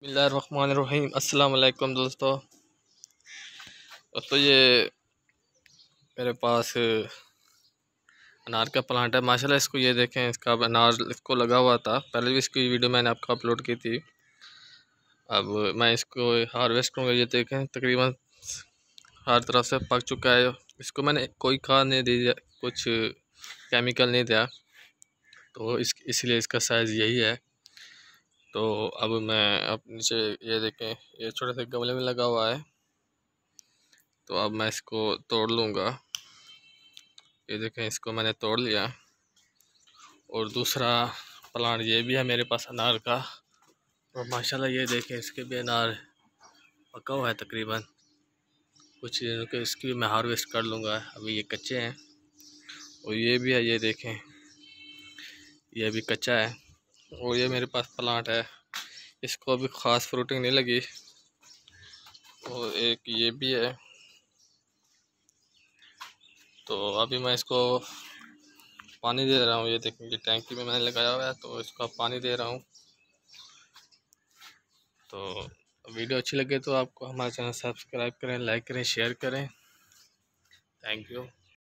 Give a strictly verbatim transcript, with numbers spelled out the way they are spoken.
बिस्मिल्लाहिर्रहमानिर्रहीम। अस्सलाम वालेकुम दोस्तों। दोस्तों ये मेरे पास अनार का प्लांट है माशाल्लाह। इसको ये देखें, इसका अनार इसको लगा हुआ था, पहले भी इसकी वीडियो मैंने आपको अपलोड की थी। अब मैं इसको हार्वेस्ट करूँगा। ये देखें तकरीबन हर तरफ से पक चुका है। इसको मैंने कोई खाद नहीं दी, कुछ केमिकल नहीं दिया, तो इस इसलिए इसका साइज़ यही है। तो अब मैं अब नीचे ये देखें, ये छोटे से गमले में लगा हुआ है, तो अब मैं इसको तोड़ लूँगा। ये देखें, इसको मैंने तोड़ लिया। और दूसरा प्लांट ये भी है मेरे पास अनार का, और माशाल्लाह ये देखें इसके भी अनार पका हुआ है तकरीबन। कुछ दिनों के इसकी भी मैं हार्वेस्ट कर लूँगा, अभी ये कच्चे हैं। और ये भी है, ये देखें ये भी कच्चा है। और ये मेरे पास प्लांट है, इसको अभी ख़ास फ्रूटिंग नहीं लगी। और एक ये भी है, तो अभी मैं इसको पानी दे रहा हूँ। ये देखें, ये टैंकी में मैंने लगाया हुआ है, तो इसको पानी दे रहा हूँ। तो वीडियो अच्छी लगे तो आपको हमारा चैनल सब्सक्राइब करें, लाइक करें, शेयर करें। Thank you.